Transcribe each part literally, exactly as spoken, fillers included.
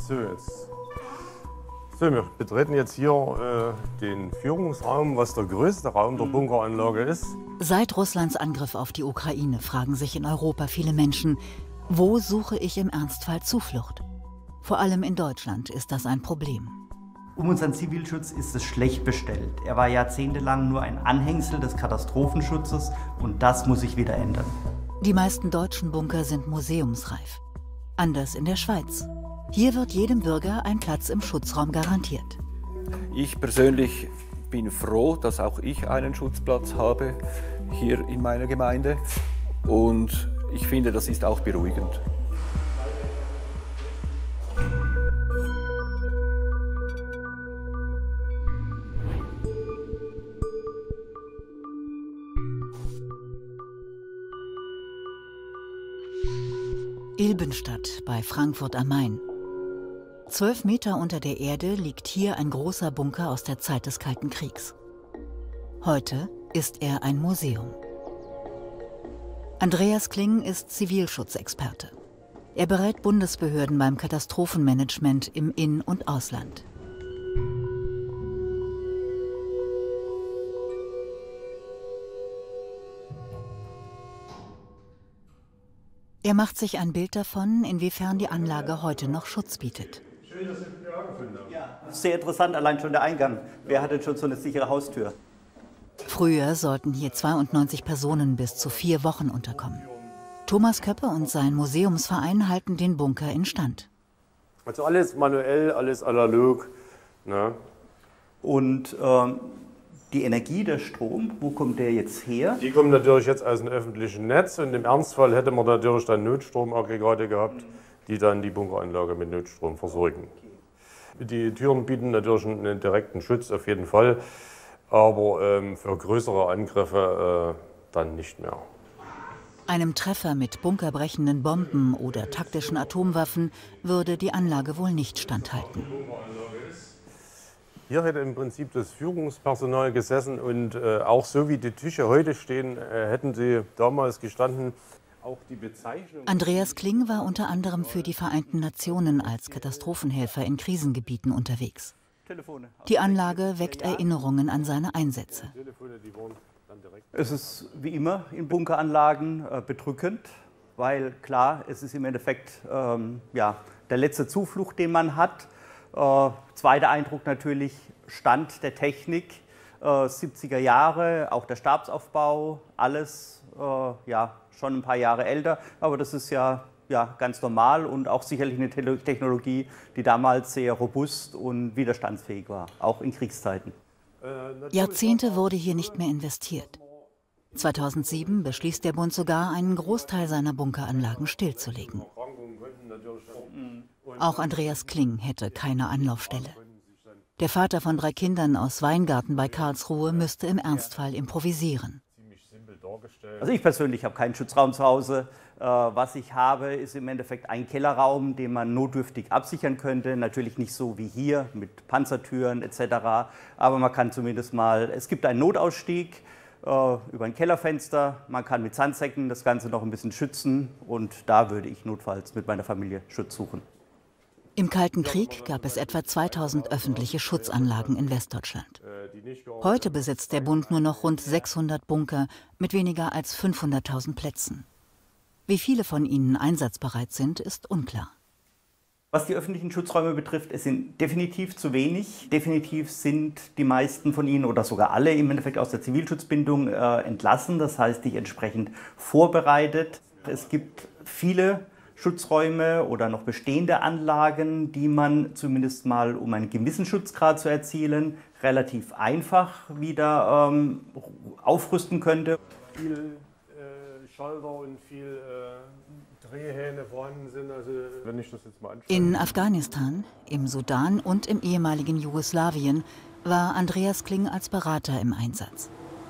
So, jetzt. So, wir betreten jetzt hier äh, den Führungsraum, was der größte Raum der Bunkeranlage ist. Seit Russlands Angriff auf die Ukraine fragen sich in Europa viele Menschen, wo suche ich im Ernstfall Zuflucht? Vor allem in Deutschland ist das ein Problem. Um unseren Zivilschutz ist es schlecht bestellt. Er war jahrzehntelang nur ein Anhängsel des Katastrophenschutzes und das muss sich wieder ändern. Die meisten deutschen Bunker sind museumsreif. Anders in der Schweiz. Hier wird jedem Bürger ein Platz im Schutzraum garantiert. Ich persönlich bin froh, dass auch ich einen Schutzplatz habe hier in meiner Gemeinde. Und ich finde, das ist auch beruhigend. Ilbenstadt bei Frankfurt am Main. Zwölf Meter unter der Erde liegt hier ein großer Bunker aus der Zeit des Kalten Kriegs. Heute ist er ein Museum. Andreas Kling ist Zivilschutzexperte. Er berät Bundesbehörden beim Katastrophenmanagement im In- und Ausland. Er macht sich ein Bild davon, inwiefern die Anlage heute noch Schutz bietet. Schön, dass Sie mich angefunden haben. Ja, sehr interessant, allein schon der Eingang. Wer hat denn schon so eine sichere Haustür? Früher sollten hier zweiundneunzig Personen bis zu vier Wochen unterkommen. Thomas Köppe und sein Museumsverein halten den Bunker instand. Also alles manuell, alles analog. Ne? Und ähm, die Energie, der Strom, wo kommt der jetzt her? Die kommen natürlich jetzt aus dem öffentlichen Netz und im Ernstfall hätte man natürlich dann Notstromaggregate gehabt, die dann die Bunkeranlage mit Notstrom versorgen. Die Türen bieten natürlich einen direkten Schutz auf jeden Fall, aber ähm, für größere Angriffe äh, dann nicht mehr. Einem Treffer mit bunkerbrechenden Bomben oder taktischen Atomwaffen würde die Anlage wohl nicht standhalten. Hier hätte im Prinzip das Führungspersonal gesessen und äh, auch so wie die Tische heute stehen, äh, hätten sie damals gestanden. Auch die Bezeichnung. Andreas Kling war unter anderem für die Vereinten Nationen als Katastrophenhelfer in Krisengebieten unterwegs. Die Anlage weckt Erinnerungen an seine Einsätze. Es ist wie immer in Bunkeranlagen äh, bedrückend, weil klar, es ist im Endeffekt ähm, ja, der letzte Zuflucht, den man hat. Äh, zweiter Eindruck natürlich Stand der Technik, äh, siebziger Jahre, auch der Stabsaufbau, alles äh, ja, schon ein paar Jahre älter, aber das ist ja, ja ganz normal und auch sicherlich eine Te- Technologie, die damals sehr robust und widerstandsfähig war, auch in Kriegszeiten. Jahrzehnte wurde hier nicht mehr investiert. zweitausendsieben beschließt der Bund sogar, einen Großteil seiner Bunkeranlagen stillzulegen. Auch Andreas Kling hätte keine Anlaufstelle. Der Vater von drei Kindern aus Weingarten bei Karlsruhe müsste im Ernstfall improvisieren. Also ich persönlich habe keinen Schutzraum zu Hause. Äh, was ich habe, ist im Endeffekt ein Kellerraum, den man notdürftig absichern könnte. Natürlich nicht so wie hier mit Panzertüren et cetera. Aber man kann zumindest mal, es gibt einen Notausstieg äh, über ein Kellerfenster. Man kann mit Sandsäcken das Ganze noch ein bisschen schützen. Und da würde ich notfalls mit meiner Familie Schutz suchen. Im Kalten Krieg gab es etwa zweitausend öffentliche Schutzanlagen in Westdeutschland. Heute besitzt der Bund nur noch rund sechshundert Bunker mit weniger als fünfhunderttausend Plätzen. Wie viele von ihnen einsatzbereit sind, ist unklar. Was die öffentlichen Schutzräume betrifft, es sind definitiv zu wenig. Definitiv sind die meisten von ihnen oder sogar alle im Endeffekt aus der Zivilschutzbindung äh, entlassen, das heißt nicht entsprechend vorbereitet. Es gibt viele Schutzräume oder noch bestehende Anlagen, die man zumindest mal, um einen gewissen Schutzgrad zu erzielen, relativ einfach wieder ähm, aufrüsten könnte. Viel äh, Schalter und viel äh, Drehhähne vorhanden sind. Also, wenn ich das jetzt mal anschaue. In Afghanistan, im Sudan und im ehemaligen Jugoslawien war Andreas Kling als Berater im Einsatz.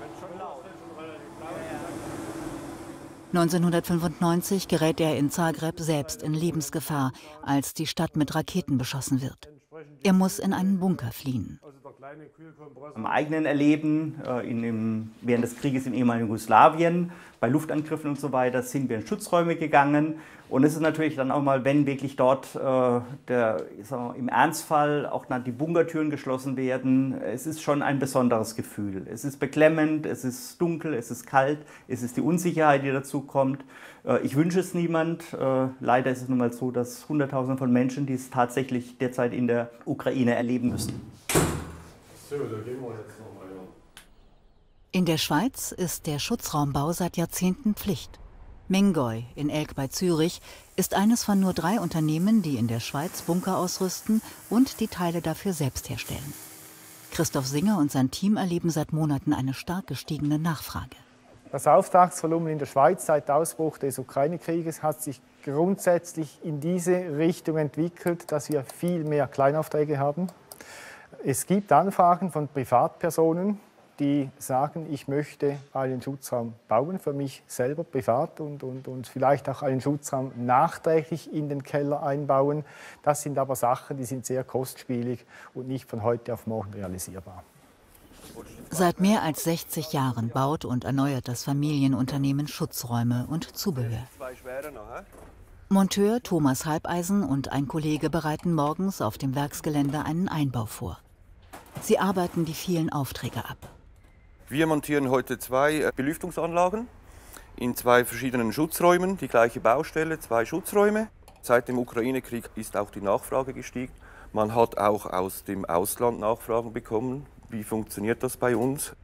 neunzehnhundertfünfundneunzig gerät er in Zagreb selbst in Lebensgefahr, als die Stadt mit Raketen beschossen wird. Er muss in einen Bunker fliehen. am eigenen Erleben äh, in dem, während des Krieges im ehemaligen Jugoslawien, bei Luftangriffen und so weiter, sind wir in Schutzräume gegangen. Und es ist natürlich dann auch mal, wenn wirklich dort äh, der, ich sag mal, im Ernstfall auch die Bunkertüren geschlossen werden, es ist schon ein besonderes Gefühl. Es ist beklemmend, es ist dunkel, es ist kalt, es ist die Unsicherheit, die dazu kommt. Äh, ich wünsche es niemand. Äh, leider ist es nun mal so, dass Hunderttausende von Menschen dies tatsächlich derzeit in der Ukraine erleben müssen. So, da gehen wir jetzt noch mal. In der Schweiz ist der Schutzraumbau seit Jahrzehnten Pflicht. Mingoy in Elk bei Zürich ist eines von nur drei Unternehmen, die in der Schweiz Bunker ausrüsten und die Teile dafür selbst herstellen. Christoph Singer und sein Team erleben seit Monaten eine stark gestiegene Nachfrage. Das Auftragsvolumen in der Schweiz seit Ausbruch des Ukraine-Krieges hat sich grundsätzlich in diese Richtung entwickelt, dass wir viel mehr Kleinaufträge haben. Es gibt Anfragen von Privatpersonen, die sagen, ich möchte einen Schutzraum bauen, für mich selber privat und, und, und vielleicht auch einen Schutzraum nachträglich in den Keller einbauen. Das sind aber Sachen, die sind sehr kostspielig und nicht von heute auf morgen realisierbar. Seit mehr als sechzig Jahren baut und erneuert das Familienunternehmen Schutzräume und Zubehör. Monteur Thomas Halbeisen und ein Kollege bereiten morgens auf dem Werksgelände einen Einbau vor. Sie arbeiten die vielen Aufträge ab. Wir montieren heute zwei Belüftungsanlagen in zwei verschiedenen Schutzräumen, die gleiche Baustelle, zwei Schutzräume. Seit dem Ukraine-Krieg ist auch die Nachfrage gestiegen. Man hat auch aus dem Ausland Nachfragen bekommen. Wie funktioniert das bei uns?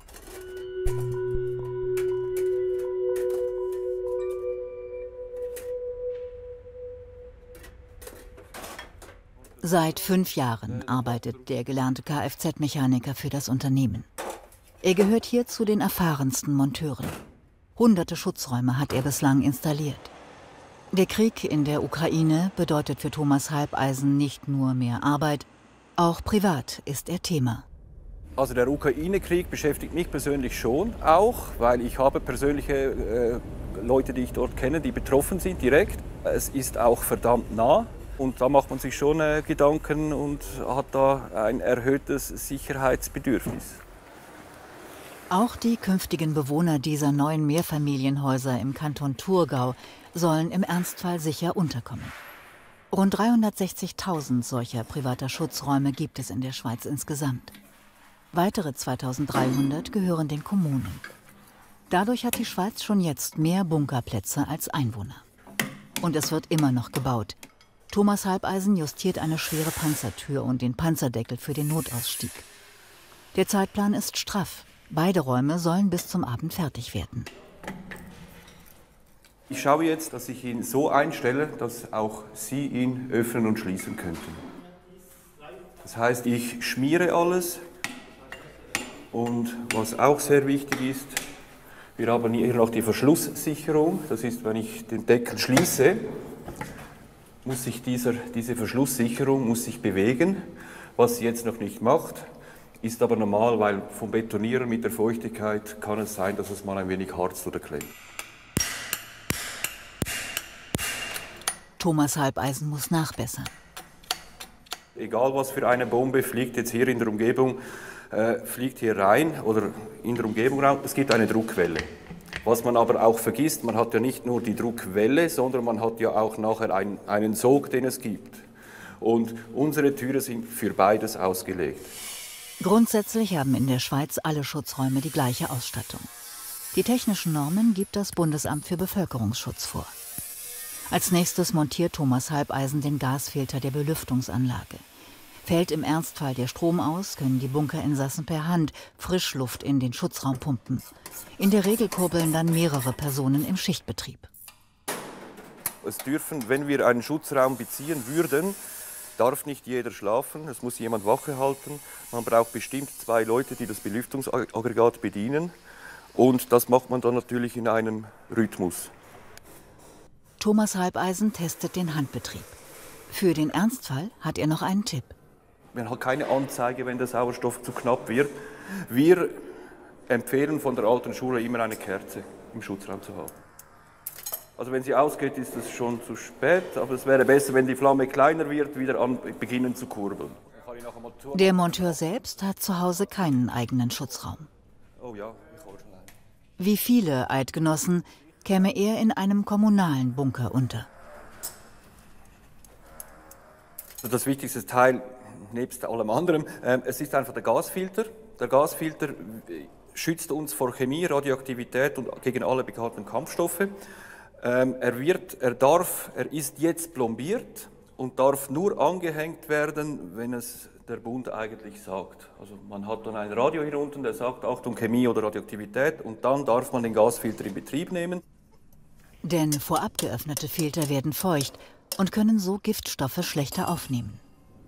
Seit fünf Jahren arbeitet der gelernte Kfz-Mechaniker für das Unternehmen. Er gehört hier zu den erfahrensten Monteuren. Hunderte Schutzräume hat er bislang installiert. Der Krieg in der Ukraine bedeutet für Thomas Halbeisen nicht nur mehr Arbeit, auch privat ist er Thema. Also der Ukraine-Krieg beschäftigt mich persönlich schon auch, weil ich habe persönliche äh, Leute, die ich dort kenne, die betroffen sind direkt. Es ist auch verdammt nah. Und da macht man sich schon äh, Gedanken und hat da ein erhöhtes Sicherheitsbedürfnis. Auch die künftigen Bewohner dieser neuen Mehrfamilienhäuser im Kanton Thurgau sollen im Ernstfall sicher unterkommen. Rund dreihundertsechzigtausend solcher privater Schutzräume gibt es in der Schweiz insgesamt. Weitere zweitausenddreihundert gehören den Kommunen. Dadurch hat die Schweiz schon jetzt mehr Bunkerplätze als Einwohner. Und es wird immer noch gebaut. Thomas Halbeisen justiert eine schwere Panzertür und den Panzerdeckel für den Notausstieg. Der Zeitplan ist straff. Beide Räume sollen bis zum Abend fertig werden. Ich schaue jetzt, dass ich ihn so einstelle, dass auch Sie ihn öffnen und schließen könnten. Das heißt, ich schmiere alles. Und was auch sehr wichtig ist, wir haben hier noch die Verschlusssicherung. Das ist, wenn ich den Deckel schließe, muss sich dieser, diese Verschlusssicherung muss sich bewegen. Was sie jetzt noch nicht macht, ist aber normal, weil vom Betonieren mit der Feuchtigkeit kann es sein, dass es mal ein wenig harzt oder klemmt. Thomas Halbeisen muss nachbessern. Egal was für eine Bombe fliegt jetzt hier in der Umgebung, äh, fliegt hier rein oder in der Umgebung rein, es gibt eine Druckwelle. Was man aber auch vergisst, man hat ja nicht nur die Druckwelle, sondern man hat ja auch nachher einen, einen Sog, den es gibt. Und unsere Türen sind für beides ausgelegt. Grundsätzlich haben in der Schweiz alle Schutzräume die gleiche Ausstattung. Die technischen Normen gibt das Bundesamt für Bevölkerungsschutz vor. Als nächstes montiert Thomas Halbeisen den Gasfilter der Belüftungsanlage. Fällt im Ernstfall der Strom aus, können die Bunkerinsassen per Hand Frischluft in den Schutzraum pumpen. In der Regel kurbeln dann mehrere Personen im Schichtbetrieb. Es dürfen, wenn wir einen Schutzraum beziehen würden, darf nicht jeder schlafen, es muss jemand Wache halten. Man braucht bestimmt zwei Leute, die das Belüftungsaggregat bedienen. Und das macht man dann natürlich in einem Rhythmus. Thomas Halbeisen testet den Handbetrieb. Für den Ernstfall hat er noch einen Tipp. Man hat keine Anzeige, wenn der Sauerstoff zu knapp wird. Wir empfehlen von der alten Schule immer eine Kerze im Schutzraum zu haben. Also wenn sie ausgeht, ist es schon zu spät, aber es wäre besser, wenn die Flamme kleiner wird, wieder an, beginnen zu kurbeln. Der Monteur selbst hat zu Hause keinen eigenen Schutzraum. Wie viele Eidgenossen käme er in einem kommunalen Bunker unter. Das wichtigste Teil, nebst allem anderen, äh, es ist einfach der Gasfilter. Der Gasfilter schützt uns vor Chemie, Radioaktivität und gegen alle bekannten Kampfstoffe. Ähm, er wird, er darf, er ist jetzt plombiert und darf nur angehängt werden, wenn es der Bund eigentlich sagt. Also man hat dann ein Radio hier unten, der sagt, Achtung, Chemie oder Radioaktivität, und dann darf man den Gasfilter in Betrieb nehmen. Denn vorab geöffnete Filter werden feucht und können so Giftstoffe schlechter aufnehmen.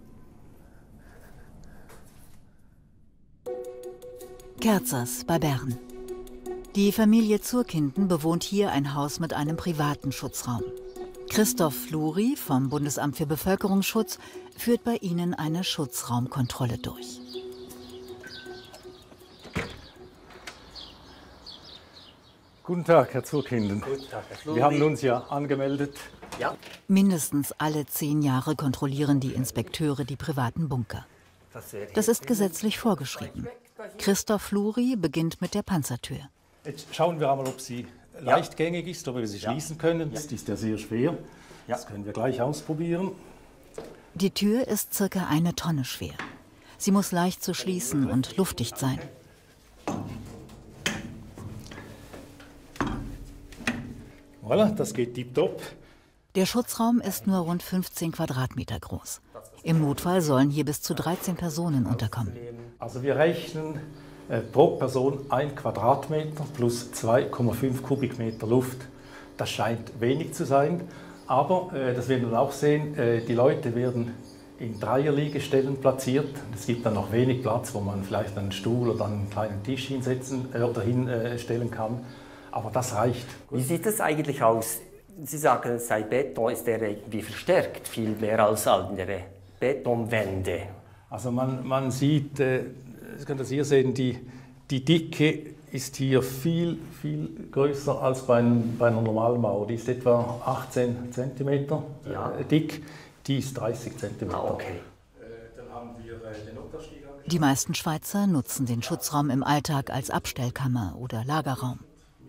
Kerzers bei Bern. Die Familie Zurkinden bewohnt hier ein Haus mit einem privaten Schutzraum. Christoph Fluri vom Bundesamt für Bevölkerungsschutz führt bei ihnen eine Schutzraumkontrolle durch. Guten Tag, Herr Zurkinden. Guten Tag, Herr Fluri. Wir haben uns ja angemeldet. Ja. Mindestens alle zehn Jahre kontrollieren die Inspekteure die privaten Bunker. Das ist gesetzlich vorgeschrieben. Christoph Fluri beginnt mit der Panzertür. Jetzt schauen wir einmal, ob sie ja. leichtgängig ist, ob wir sie ja. schließen können. Das ist ja sehr schwer. Ja. Das können wir gleich ausprobieren. Die Tür ist circa eine Tonne schwer. Sie muss leicht zu schließen und luftdicht sein. Voilà, das geht tipptopp. Der Schutzraum ist nur rund fünfzehn Quadratmeter groß. Im Notfall sollen hier bis zu dreizehn Personen unterkommen. Also wir rechnen äh, pro Person ein Quadratmeter plus zwei Komma fünf Kubikmeter Luft. Das scheint wenig zu sein, aber äh, das werden wir auch sehen, äh, die Leute werden in Dreierliegestellen platziert. Es gibt dann noch wenig Platz, wo man vielleicht einen Stuhl oder einen kleinen Tisch hinsetzen äh, oder hinstellen kann. Aber das reicht. Wie sieht es eigentlich aus? Sie sagen, es sei Beton, ist der irgendwie verstärkt, viel mehr als andere Betonwände. Also man, man sieht, äh, Sie können das hier sehen, die, die Dicke ist hier viel, viel größer als bei, ein, bei einer normalen Mauer. Die ist etwa achtzehn Zentimeter ja. äh, dick, die ist dreißig Zentimeter. Ah, okay. äh, dann haben wir äh, den Unterstieg angeschaut. Die meisten Schweizer nutzen den Schutzraum im Alltag als Abstellkammer oder Lagerraum.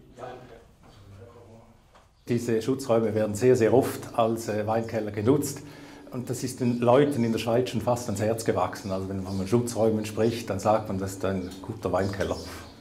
Diese Schutzräume werden sehr, sehr oft als äh, Weinkeller genutzt. Und das ist den Leuten in der Schweiz schon fast ans Herz gewachsen. Also wenn man von Schutzräumen spricht, dann sagt man, das ist ein guter Weinkeller.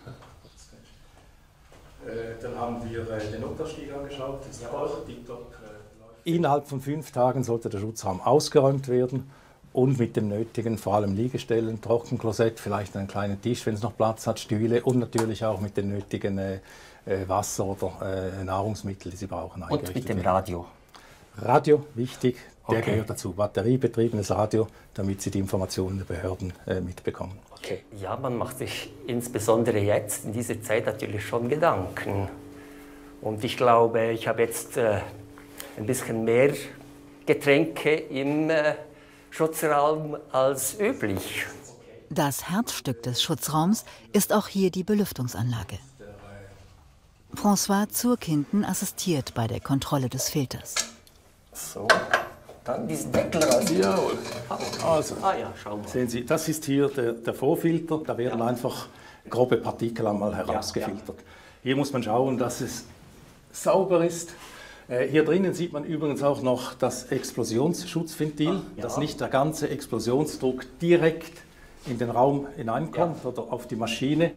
Äh, dann haben wir äh, den Unterstieg angeschaut. Das ist auch TikTok. Äh, Innerhalb von fünf Tagen sollte der Schutzraum ausgeräumt werden und mit dem nötigen, vor allem Liegestellen, Trockenklosett, vielleicht einen kleinen Tisch, wenn es noch Platz hat, Stühle und natürlich auch mit den nötigen äh, Wasser oder äh, Nahrungsmittel, die sie brauchen. Und mit dem Radio? Radio, wichtig, der okay. gehört dazu. Batteriebetriebenes Radio, damit sie die Informationen der Behörden äh, mitbekommen. Okay. Ja, man macht sich insbesondere jetzt in dieser Zeit natürlich schon Gedanken. Und ich glaube, ich habe jetzt äh, ein bisschen mehr Getränke im äh, Schutzraum als üblich. Das Herzstück des Schutzraums ist auch hier die Belüftungsanlage. François Zurkinden assistiert bei der Kontrolle des Filters. So, dann diesen Deckel raus. Jawohl. Also, ah ja, schau mal. Sehen Sie, das ist hier der, der Vorfilter. Da werden ja. einfach grobe Partikel einmal herausgefiltert. Ja, ja. Hier muss man schauen, dass es sauber ist. Äh, hier drinnen sieht man übrigens auch noch das Explosionsschutzventil, ja. dass nicht der ganze Explosionsdruck direkt in den Raum hineinkommt ja. oder auf die Maschine.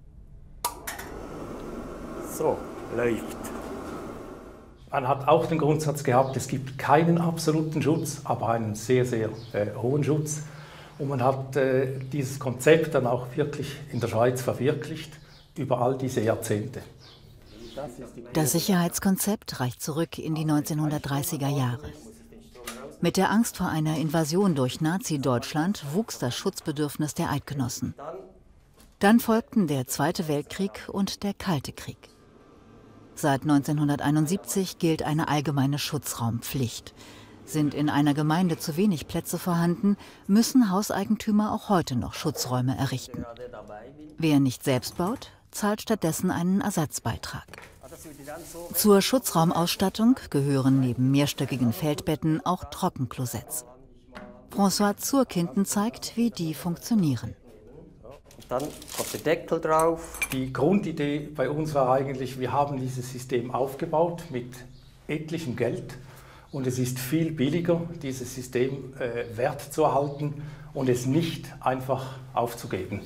So, läuft. Man hat auch den Grundsatz gehabt, es gibt keinen absoluten Schutz, aber einen sehr, sehr äh, hohen Schutz. Und man hat äh, dieses Konzept dann auch wirklich in der Schweiz verwirklicht, über all diese Jahrzehnte. Das Sicherheitskonzept reicht zurück in die neunzehnhundertdreißiger Jahre. Mit der Angst vor einer Invasion durch Nazi-Deutschland wuchs das Schutzbedürfnis der Eidgenossen. Dann folgten der Zweite Weltkrieg und der Kalte Krieg. Seit neunzehnhunderteinundsiebzig gilt eine allgemeine Schutzraumpflicht. Sind in einer Gemeinde zu wenig Plätze vorhanden, müssen Hauseigentümer auch heute noch Schutzräume errichten. Wer nicht selbst baut, zahlt stattdessen einen Ersatzbeitrag. Zur Schutzraumausstattung gehören neben mehrstöckigen Feldbetten auch Trockenklosetts. François Zurkinden zeigt, wie die funktionieren. Dann kommt der Deckel drauf. Die Grundidee bei uns war eigentlich, wir haben dieses System aufgebaut mit etlichem Geld und es ist viel billiger, dieses System äh, wert zu erhalten und es nicht einfach aufzugeben.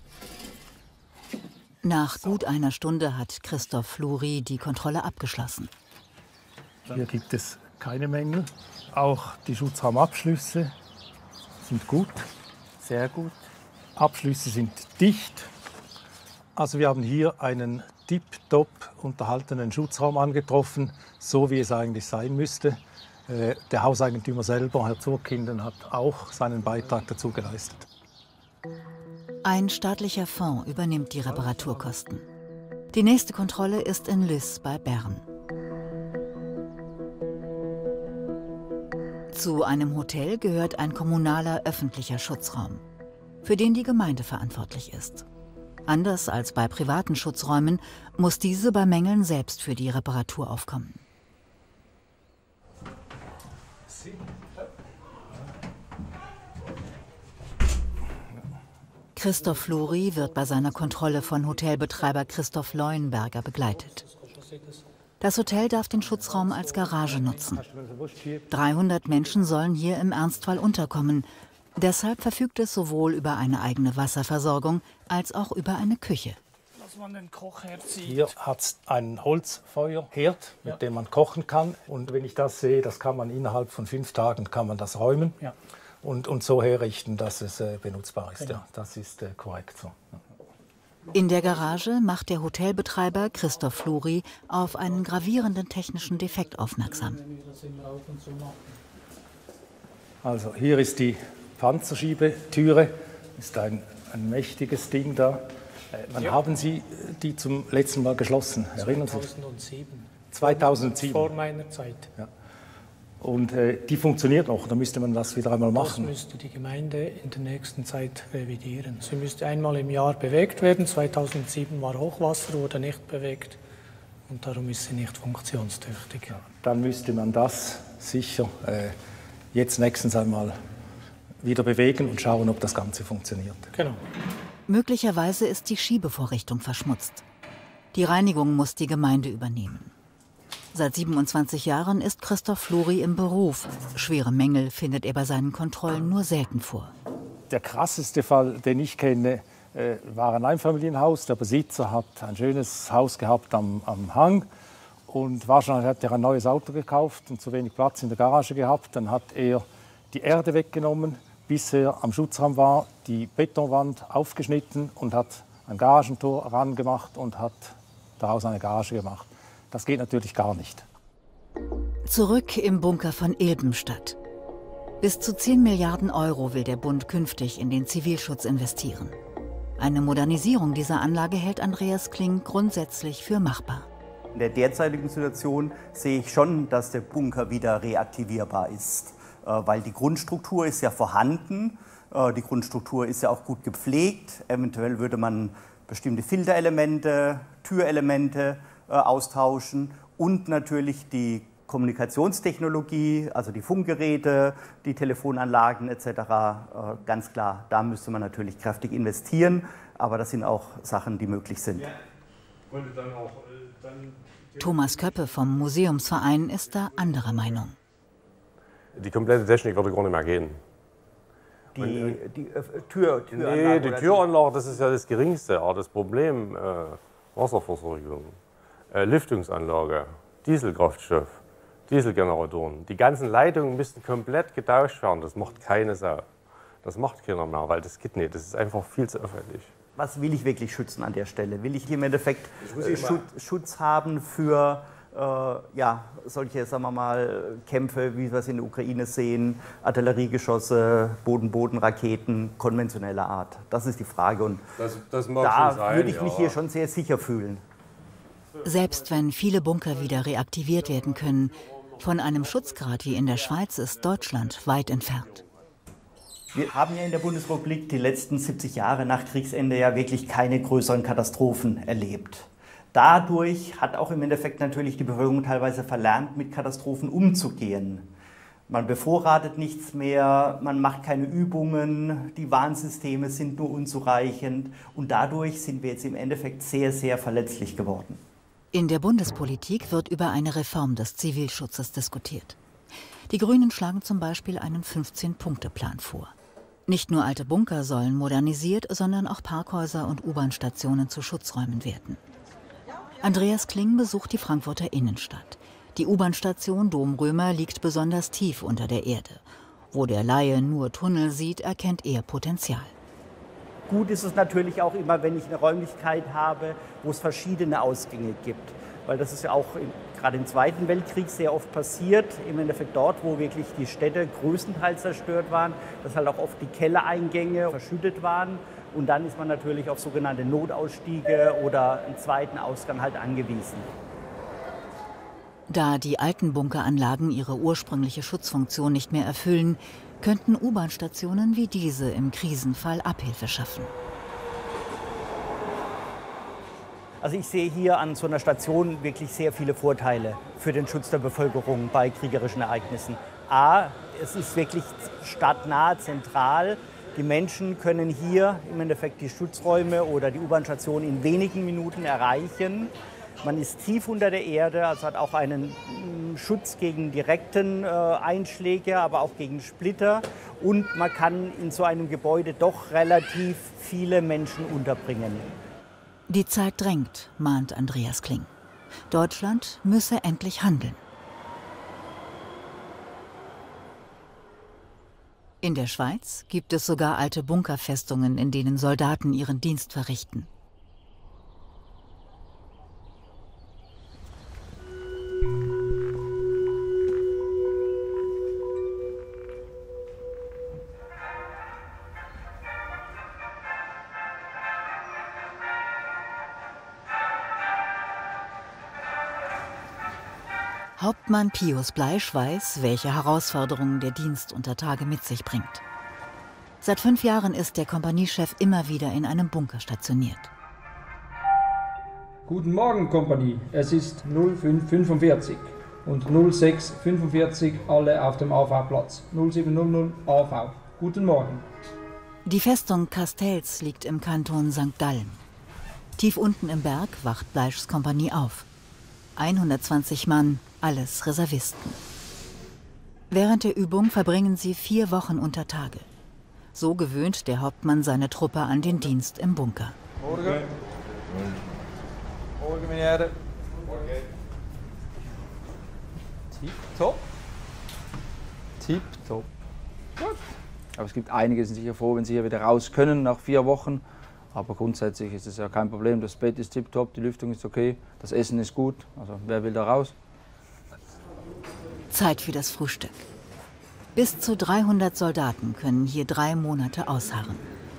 Nach gut einer Stunde hat Christoph Fluri die Kontrolle abgeschlossen. Hier gibt es keine Mängel. Auch die Schutzraumabschlüsse sind gut, sehr gut. Abschlüsse sind dicht. Also wir haben hier einen tipptopp unterhaltenen Schutzraum angetroffen, so wie es eigentlich sein müsste. Der Hauseigentümer selber, Herr Zurkinden, hat auch seinen Beitrag dazu geleistet. Ein staatlicher Fonds übernimmt die Reparaturkosten. Die nächste Kontrolle ist in Lys bei Bern. Zu einem Hotel gehört ein kommunaler öffentlicher Schutzraum, für den die Gemeinde verantwortlich ist. Anders als bei privaten Schutzräumen muss diese bei Mängeln selbst für die Reparatur aufkommen. Christoph Fluri wird bei seiner Kontrolle von Hotelbetreiber Christoph Leuenberger begleitet. Das Hotel darf den Schutzraum als Garage nutzen. dreihundert Menschen sollen hier im Ernstfall unterkommen. Deshalb verfügt es sowohl über eine eigene Wasserversorgung als auch über eine Küche. Hier hat es einen Holzfeuerherd, mit ja. dem man kochen kann. Und wenn ich das sehe, das kann man innerhalb von fünf Tagen kann man das räumen ja. und, und so herrichten, dass es äh, benutzbar ist. Genau. Ja, das ist äh, korrekt so. Ja. In der Garage macht der Hotelbetreiber Christoph Fluri auf einen gravierenden technischen Defekt aufmerksam. Also hier ist die Panzerschiebetüre, ist ein, ein mächtiges Ding da. Wann ja. haben Sie die zum letzten Mal geschlossen? Erinnern Sie sich? zweitausendsieben. zweitausendsieben. Vor meiner Zeit. Ja. Und äh, die funktioniert noch, da müsste man das wieder einmal machen. Das müsste die Gemeinde in der nächsten Zeit revidieren. Sie müsste einmal im Jahr bewegt werden. zweitausendsieben war Hochwasser, wurde nicht bewegt und darum ist sie nicht funktionstüchtig. Ja, dann müsste man das sicher äh, jetzt nächstens einmal wieder bewegen und schauen, ob das Ganze funktioniert. Genau. Möglicherweise ist die Schiebevorrichtung verschmutzt. Die Reinigung muss die Gemeinde übernehmen. Seit siebenundzwanzig Jahren ist Christoph Fluri im Beruf. Schwere Mängel findet er bei seinen Kontrollen nur selten vor. Der krasseste Fall, den ich kenne, war ein Einfamilienhaus. Der Besitzer hat ein schönes Haus gehabt am, am Hang. Und wahrscheinlich hat er ein neues Auto gekauft und zu wenig Platz in der Garage gehabt. Dann hat er die Erde weggenommen, bis er am Schutzraum war, die Betonwand aufgeschnitten und hat ein Garagentor herangemacht und hat daraus eine Garage gemacht. Das geht natürlich gar nicht. Zurück im Bunker von Ilbenstadt. Bis zu zehn Milliarden Euro will der Bund künftig in den Zivilschutz investieren. Eine Modernisierung dieser Anlage hält Andreas Kling grundsätzlich für machbar. In der derzeitigen Situation sehe ich schon, dass der Bunker wieder reaktivierbar ist. Weil die Grundstruktur ist ja vorhanden, die Grundstruktur ist ja auch gut gepflegt. Eventuell würde man bestimmte Filterelemente, Türelemente austauschen und natürlich die Kommunikationstechnologie, also die Funkgeräte, die Telefonanlagen et cetera. Ganz klar, da müsste man natürlich kräftig investieren, aber das sind auch Sachen, die möglich sind. Thomas Köppe vom Museumsverein ist da anderer Meinung. Die komplette Technik würde gar nicht mehr gehen. Die, die äh, Tür, Türanlage? Nee, die Türanlage, das ist ja das Geringste. Aber das Problem, äh, Wasserversorgung, äh, Lüftungsanlage, Dieselkraftstoff, Dieselgeneratoren, die ganzen Leitungen müssten komplett getauscht werden. Das macht keine Sau. Das macht keiner mehr, weil das geht nicht. Das ist einfach viel zu aufwendig. Was will ich wirklich schützen an der Stelle? Will ich hier im Endeffekt äh, Schutz, Schutz haben für äh, ja, solche, sagen wir mal, Kämpfe, wie wir es in der Ukraine sehen, Artilleriegeschosse, Boden-Boden-Raketen, konventioneller Art? Das ist die Frage und das, das mag da schon sein, würde ich mich ja. hier schon sehr sicher fühlen. Selbst wenn viele Bunker wieder reaktiviert werden können, von einem Schutzgrad wie in der Schweiz ist Deutschland weit entfernt. Wir haben ja in der Bundesrepublik die letzten siebzig Jahre nach Kriegsende ja wirklich keine größeren Katastrophen erlebt. Dadurch hat auch im Endeffekt natürlich die Bevölkerung teilweise verlernt, mit Katastrophen umzugehen. Man bevorratet nichts mehr, man macht keine Übungen, die Warnsysteme sind nur unzureichend und dadurch sind wir jetzt im Endeffekt sehr, sehr verletzlich geworden. In der Bundespolitik wird über eine Reform des Zivilschutzes diskutiert. Die Grünen schlagen zum Beispiel einen fünfzehn-Punkte-Plan vor. Nicht nur alte Bunker sollen modernisiert, sondern auch Parkhäuser und U-Bahn-Stationen zu Schutzräumen werden. Andreas Kling besucht die Frankfurter Innenstadt. Die U-Bahn-Station Dom-Römer liegt besonders tief unter der Erde. Wo der Laie nur Tunnel sieht, erkennt er Potenzial. Gut ist es natürlich auch immer, wenn ich eine Räumlichkeit habe, wo es verschiedene Ausgänge gibt. Weil das ist ja auch im, gerade im Zweiten Weltkrieg sehr oft passiert. Im Endeffekt dort, wo wirklich die Städte größtenteils zerstört waren, dass halt auch oft die Kellereingänge verschüttet waren. Und dann ist man natürlich auf sogenannte Notausstiege oder einen zweiten Ausgang halt angewiesen. Da die alten Bunkeranlagen ihre ursprüngliche Schutzfunktion nicht mehr erfüllen, könnten U-Bahn-Stationen wie diese im Krisenfall Abhilfe schaffen. Also ich sehe hier an so einer Station wirklich sehr viele Vorteile für den Schutz der Bevölkerung bei kriegerischen Ereignissen. A, es ist wirklich stadtnah, zentral. Die Menschen können hier im Endeffekt die Schutzräume oder die U-Bahn-Station in wenigen Minuten erreichen. Man ist tief unter der Erde, also hat auch einen Schutz gegen direkten äh, Einschläge, aber auch gegen Splitter. Und man kann in so einem Gebäude doch relativ viele Menschen unterbringen. Die Zeit drängt, mahnt Andreas Kling. Deutschland müsse endlich handeln. In der Schweiz gibt es sogar alte Bunkerfestungen, in denen Soldaten ihren Dienst verrichten. Hauptmann Pius Bleisch weiß, welche Herausforderungen der Dienst unter Tage mit sich bringt. Seit fünf Jahren ist der Kompaniechef immer wieder in einem Bunker stationiert. Guten Morgen, Kompanie. Es ist null fünf fünfundvierzig und null sechs fünfundvierzig alle auf dem A V-Platz. null sieben null null A V. Guten Morgen. Die Festung Castells liegt im Kanton Sankt Gallen. Tief unten im Berg wacht Bleischs Kompanie auf. hundertzwanzig Mann, alles Reservisten. Während der Übung verbringen sie vier Wochen unter Tage. So gewöhnt der Hauptmann seine Truppe an den Dienst im Bunker. Morgen. Morgen, meine Herren. Morgen. Tipptopp. Tipptopp. Gut. Aber es gibt einige, die sind sicher froh, wenn sie hier wieder raus können nach vier Wochen. Aber grundsätzlich ist es ja kein Problem. Das Bett ist tipptopp, die Lüftung ist okay, das Essen ist gut. Also wer will da raus? Zeit für das Frühstück. Bis zu dreihundert Soldaten können hier drei Monate ausharren.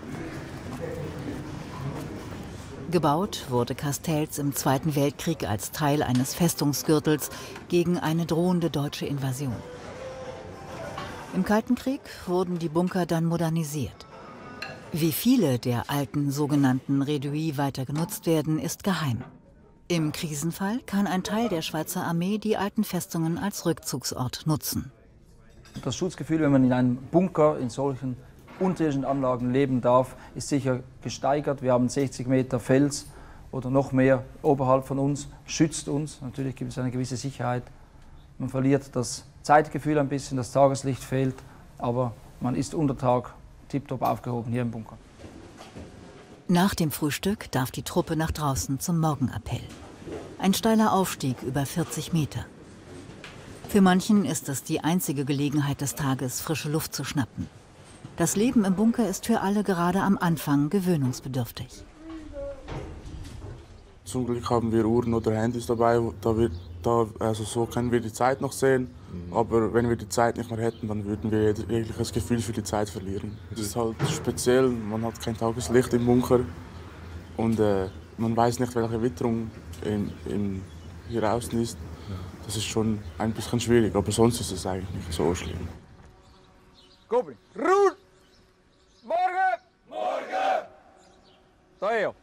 Gebaut wurde Castells im Zweiten Weltkrieg als Teil eines Festungsgürtels gegen eine drohende deutsche Invasion. Im Kalten Krieg wurden die Bunker dann modernisiert. Wie viele der alten sogenannten Réduits weiter genutzt werden, ist geheim. Im Krisenfall kann ein Teil der Schweizer Armee die alten Festungen als Rückzugsort nutzen. Das Schutzgefühl, wenn man in einem Bunker in solchen unterirdischen Anlagen leben darf, ist sicher gesteigert. Wir haben sechzig Meter Fels oder noch mehr oberhalb von uns, schützt uns. Natürlich gibt es eine gewisse Sicherheit. Man verliert das Zeitgefühl ein bisschen, das Tageslicht fehlt, aber man ist unter Tag tiptop aufgehoben hier im Bunker. Nach dem Frühstück darf die Truppe nach draußen zum Morgenappell. Ein steiler Aufstieg über vierzig Meter. Für manchen ist es die einzige Gelegenheit des Tages, frische Luft zu schnappen. Das Leben im Bunker ist für alle gerade am Anfang gewöhnungsbedürftig. Zum Glück haben wir Uhren oder Handys dabei, da wir, da, also so können wir die Zeit noch sehen. Mhm. Aber wenn wir die Zeit nicht mehr hätten, dann würden wir jegliches Gefühl für die Zeit verlieren. Es ist halt speziell, man hat kein Tageslicht im Bunker und äh, man weiß nicht, welche Witterung in, in, hier außen ist. Das ist schon ein bisschen schwierig, aber sonst ist es eigentlich nicht so schlimm. Goblin, Ruhe! Morgen! Morgen! Daher!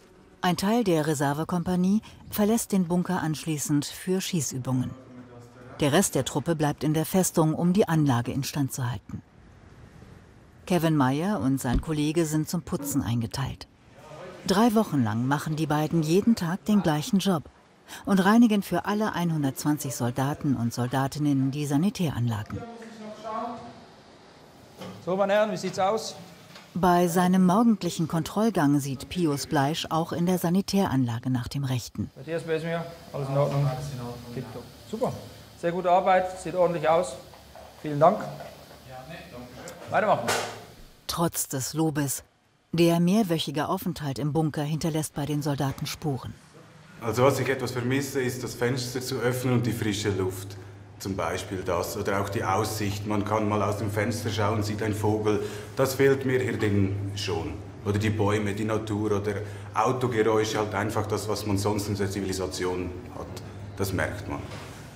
Ein Teil der Reservekompanie verlässt den Bunker anschließend für Schießübungen. Der Rest der Truppe bleibt in der Festung, um die Anlage instand zu halten. Kevin Meyer und sein Kollege sind zum Putzen eingeteilt. Drei Wochen lang machen die beiden jeden Tag den gleichen Job und reinigen für alle hundertzwanzig Soldaten und Soldatinnen die Sanitäranlagen. So, meine Herren, wie sieht's aus? Bei seinem morgendlichen Kontrollgang sieht Pius Bleisch auch in der Sanitäranlage nach dem Rechten. Matthias, wer ist mir? Alles in Ordnung? Tipptopp. Super. Sehr gute Arbeit, sieht ordentlich aus. Vielen Dank. Weitermachen. Trotz des Lobes, der mehrwöchige Aufenthalt im Bunker hinterlässt bei den Soldaten Spuren. Also was ich etwas vermisse, ist das Fenster zu öffnen und die frische Luft. Zum Beispiel das. Oder auch die Aussicht. Man kann mal aus dem Fenster schauen, sieht einen Vogel. Das fehlt mir hier drin schon. Oder die Bäume, die Natur oder Autogeräusche, halt einfach das, was man sonst in der Zivilisation hat. Das merkt man.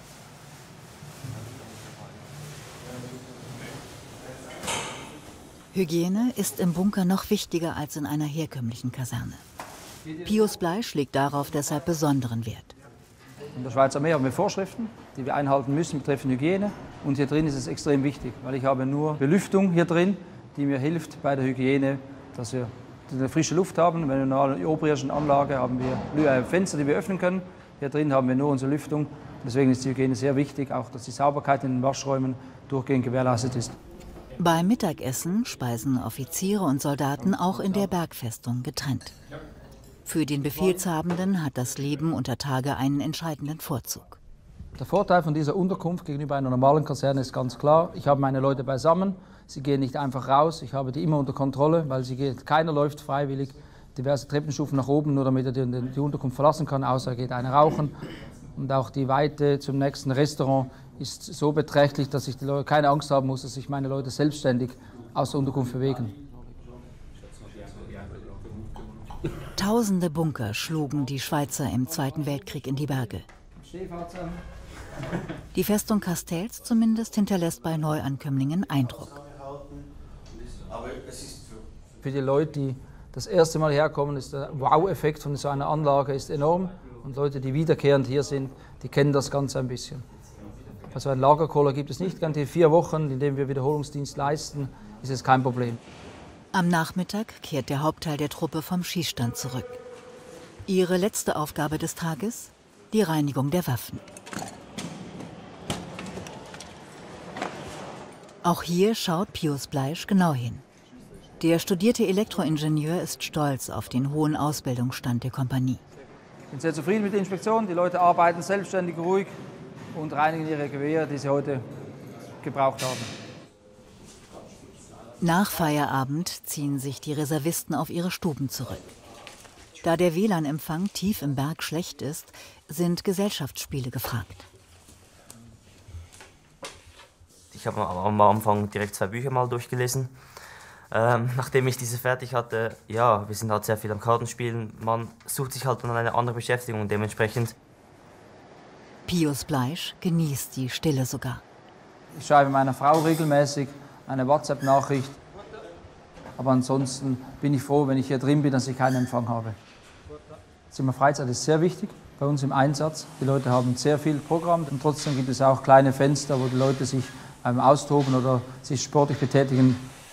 Hygiene ist im Bunker noch wichtiger als in einer herkömmlichen Kaserne. Pius Bleisch legt darauf deshalb besonderen Wert. In der Schweizer Armee haben wir Vorschriften, die wir einhalten müssen betreffend Hygiene. Und hier drin ist es extrem wichtig, weil ich habe nur Belüftung hier drin, die mir hilft bei der Hygiene, dass wir eine frische Luft haben. In einer oberirdischen Anlage haben wir Fenster, die wir öffnen können. Hier drin haben wir nur unsere Lüftung. Deswegen ist die Hygiene sehr wichtig, auch dass die Sauberkeit in den Waschräumen durchgehend gewährleistet ist. Beim Mittagessen speisen Offiziere und Soldaten auch in der Bergfestung getrennt. Für den Befehlshabenden hat das Leben unter Tage einen entscheidenden Vorzug. Der Vorteil von dieser Unterkunft gegenüber einer normalen Kaserne ist ganz klar. Ich habe meine Leute beisammen, sie gehen nicht einfach raus, ich habe die immer unter Kontrolle, weil sie geht, keiner läuft freiwillig diverse Treppenstufen nach oben, nur damit er die, die Unterkunft verlassen kann, außer er geht einer rauchen. Und auch die Weite zum nächsten Restaurant ist so beträchtlich, dass ich die Leute keine Angst haben muss, dass sich meine Leute selbstständig aus der Unterkunft bewegen. Tausende Bunker schlugen die Schweizer im Zweiten Weltkrieg in die Berge. Die Festung Castells zumindest hinterlässt bei Neuankömmlingen Eindruck. Für die Leute, die das erste Mal herkommen, ist der Wow-Effekt von so einer Anlage ist enorm. Und Leute, die wiederkehrend hier sind, die kennen das Ganze ein bisschen. Also ein Lagerkoller gibt es nicht. Die vier Wochen, in denen wir Wiederholungsdienst leisten, ist es kein Problem. Am Nachmittag kehrt der Hauptteil der Truppe vom Schießstand zurück. Ihre letzte Aufgabe des Tages? Die Reinigung der Waffen. Auch hier schaut Pius Bleisch genau hin. Der studierte Elektroingenieur ist stolz auf den hohen Ausbildungsstand der Kompanie. Ich bin sehr zufrieden mit der Inspektion. Die Leute arbeiten selbstständig, ruhig und reinigen ihre Gewehre, die sie heute gebraucht haben. Nach Feierabend ziehen sich die Reservisten auf ihre Stuben zurück. Da der W L A N-Empfang tief im Berg schlecht ist, sind Gesellschaftsspiele gefragt. Ich habe am Anfang direkt zwei Bücher mal durchgelesen. Ähm, nachdem ich diese fertig hatte, ja, wir sind halt sehr viel am Kartenspielen. Man sucht sich halt dann eine andere Beschäftigung und dementsprechend. Pius Bleisch genießt die Stille sogar. Ich schreibe meiner Frau regelmäßig eine WhatsApp-Nachricht. Aber ansonsten bin ich froh, wenn ich hier drin bin, dass ich keinen Empfang habe. Zimmer Freizeit ist sehr wichtig bei uns im Einsatz. Die Leute haben sehr viel Programm und trotzdem gibt es auch kleine Fenster, wo die Leute sich ähm, austoben oder sich sportlich betätigen.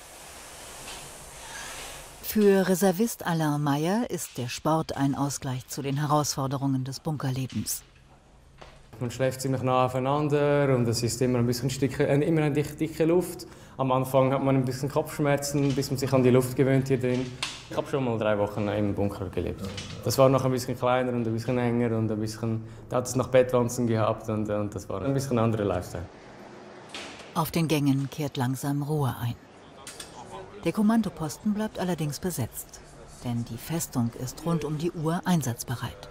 Für Reservist Alain Meyer ist der Sport ein Ausgleich zu den Herausforderungen des Bunkerlebens. Man schläft ziemlich nah aufeinander und es ist immer ein bisschen dicke, äh, immer eine dicke, dicke Luft. Am Anfang hat man ein bisschen Kopfschmerzen, bis man sich an die Luft gewöhnt hier drin. Ich habe schon mal drei Wochen im Bunker gelebt. Das war noch ein bisschen kleiner und ein bisschen enger und ein bisschen, da hat es noch Bettwanzen gehabt und, und das war ein bisschen ein anderer Lifestyle. Auf den Gängen kehrt langsam Ruhe ein. Der Kommandoposten bleibt allerdings besetzt, denn die Festung ist rund um die Uhr einsatzbereit.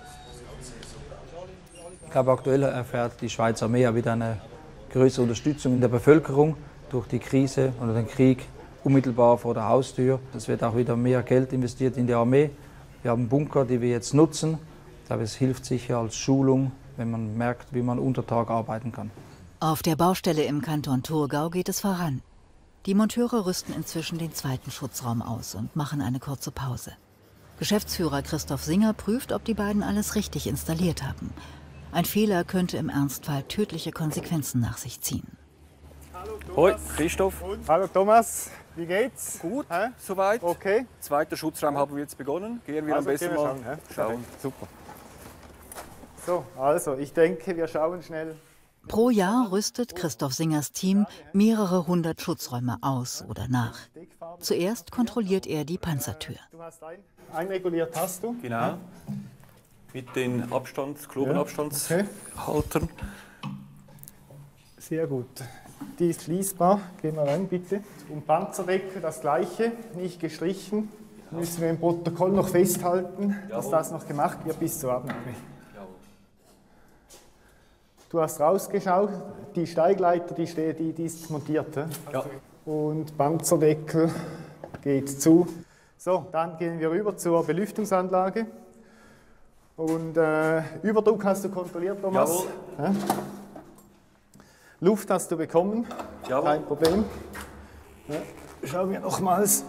Ich glaube, aktuell erfährt die Schweizer Armee ja wieder eine größere Unterstützung in der Bevölkerung durch die Krise oder den Krieg unmittelbar vor der Haustür. Es wird auch wieder mehr Geld investiert in die Armee. Wir haben Bunker, die wir jetzt nutzen. Ich glaube, es hilft sicher als Schulung, wenn man merkt, wie man unter Tag arbeiten kann. Auf der Baustelle im Kanton Thurgau geht es voran. Die Monteure rüsten inzwischen den zweiten Schutzraum aus und machen eine kurze Pause. Geschäftsführer Christoph Singer prüft, ob die beiden alles richtig installiert haben. Ein Fehler könnte im Ernstfall tödliche Konsequenzen nach sich ziehen. Hoi, Christoph. Hallo Thomas, wie geht's? Gut, Hä? soweit. Okay. Zweiter Schutzraum haben wir jetzt begonnen. Gehen wir also am besten wir mal schauen. schauen. Super. So, also ich denke, wir schauen schnell. Pro Jahr rüstet Christoph Singers Team mehrere hundert Schutzräume aus oder nach. Zuerst kontrolliert er die Panzertür. Du hast ein, einreguliert hast du? Genau. Ja. Mit den Abstands-, Klobenabstandshaltern. Okay. Sehr gut. Die ist schließbar. Gehen wir rein, bitte. Und Panzerdeckel das gleiche, nicht gestrichen. Müssen wir im Protokoll noch festhalten, dass das noch gemacht wird bis zur Abnahme. Du hast rausgeschaut, die Steigleiter, die, steht, die, die ist montiert. Ja. Und Panzerdeckel geht zu. So, dann gehen wir rüber zur Belüftungsanlage. Und äh, Überdruck hast du kontrolliert, Thomas? Jawohl. Ja? Luft hast du bekommen? Jawohl. Kein Problem. Ja. Schauen wir nochmals.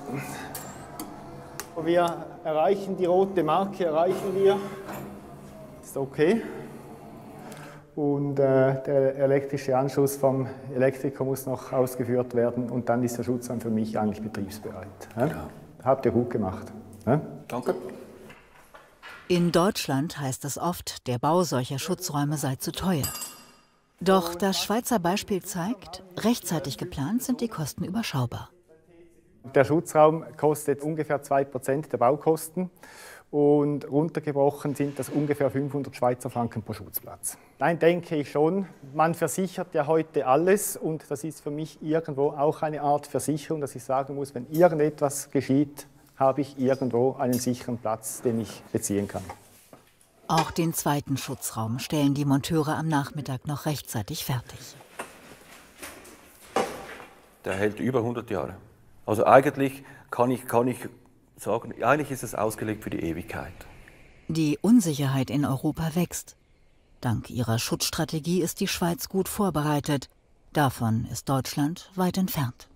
Wir erreichen die rote Marke, erreichen wir. Ist okay. Und äh, der elektrische Anschluss vom Elektriker muss noch ausgeführt werden und dann ist der Schutzraum für mich eigentlich betriebsbereit. Ja? Ja. Habt ihr gut gemacht. Ja? Danke. In Deutschland heißt es oft, der Bau solcher Schutzräume sei zu teuer. Doch das Schweizer Beispiel zeigt, rechtzeitig geplant sind die Kosten überschaubar. Der Schutzraum kostet ungefähr zwei Prozent der Baukosten und runtergebrochen sind das ungefähr fünfhundert Schweizer Franken pro Schutzplatz. Nein, denke ich schon. Man versichert ja heute alles und das ist für mich irgendwo auch eine Art Versicherung, dass ich sagen muss, wenn irgendetwas geschieht, habe ich irgendwo einen sicheren Platz, den ich beziehen kann. Auch den zweiten Schutzraum stellen die Monteure am Nachmittag noch rechtzeitig fertig. Der hält über hundert Jahre. Also eigentlich kann ich, kann ich sagen, eigentlich ist es ausgelegt für die Ewigkeit. Die Unsicherheit in Europa wächst. Dank ihrer Schutzstrategie ist die Schweiz gut vorbereitet. Davon ist Deutschland weit entfernt.